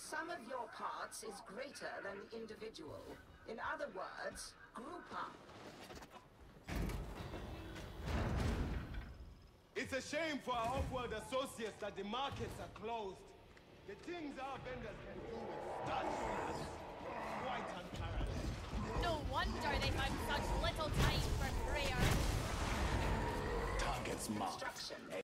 sum of your parts is greater than the individual. In other words, group up. It's a shame for our off-world associates that the markets are closed. The things our vendors can do with starch is quite unparalleled. No wonder they found such little time for prayer. Targets marked. Construction.